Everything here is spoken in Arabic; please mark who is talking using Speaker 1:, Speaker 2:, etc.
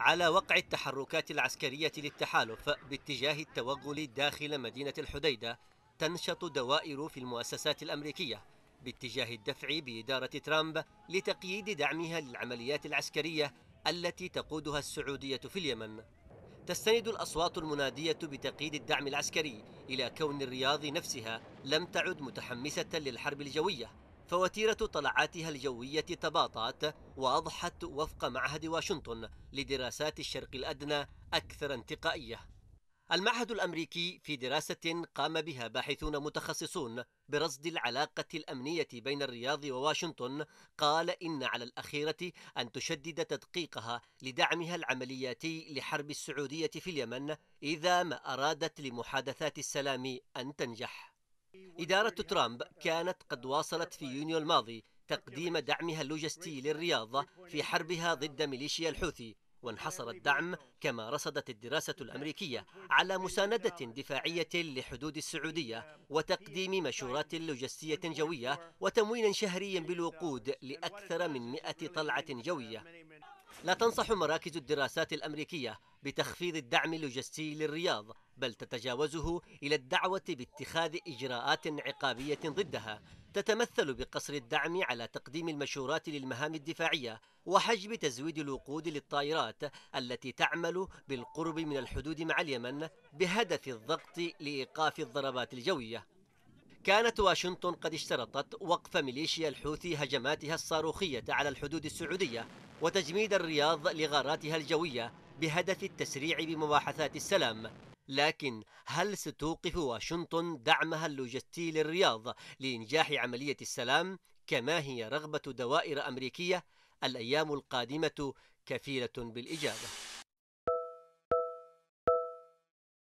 Speaker 1: على وقع التحركات العسكرية للتحالف باتجاه التوغل داخل مدينة الحديدة، تنشط دوائر في المؤسسات الأمريكية باتجاه الدفع بإدارة ترامب لتقييد دعمها للعمليات العسكرية التي تقودها السعودية في اليمن. تستند الأصوات المنادية بتقييد الدعم العسكري إلى كون الرياض نفسها لم تعد متحمسة للحرب الجوية، فوتيرة طلعاتها الجوية تباطأت وأضحت وفق معهد واشنطن لدراسات الشرق الأدنى أكثر انتقائية. المعهد الأمريكي في دراسة قام بها باحثون متخصصون برصد العلاقة الأمنية بين الرياض وواشنطن قال إن على الأخيرة أن تشدد تدقيقها لدعمها العملياتي لحرب السعودية في اليمن إذا ما أرادت لمحادثات السلام أن تنجح. إدارة ترامب كانت قد واصلت في يونيو الماضي تقديم دعمها اللوجستي للرياض في حربها ضد ميليشيا الحوثي، وانحصر الدعم كما رصدت الدراسة الأمريكية على مساندة دفاعية لحدود السعودية وتقديم مشورات لوجستية جوية وتموين شهري بالوقود لأكثر من 100 طلعة جوية. لا تنصح مراكز الدراسات الأمريكية بتخفيض الدعم اللوجستي للرياض، بل تتجاوزه إلى الدعوة باتخاذ إجراءات عقابية ضدها تتمثل بقصر الدعم على تقديم المشورات للمهام الدفاعية وحجب تزويد الوقود للطائرات التي تعمل بالقرب من الحدود مع اليمن بهدف الضغط لإيقاف الضربات الجوية. كانت واشنطن قد اشترطت وقف ميليشيا الحوثي هجماتها الصاروخية على الحدود السعودية وتجميد الرياض لغاراتها الجوية بهدف التسريع بمباحثات السلام، لكن هل ستوقف واشنطن دعمها اللوجستي للرياض لإنجاح عملية السلام كما هي رغبة دوائر أمريكية؟ الأيام القادمة كفيلة بالإجابة.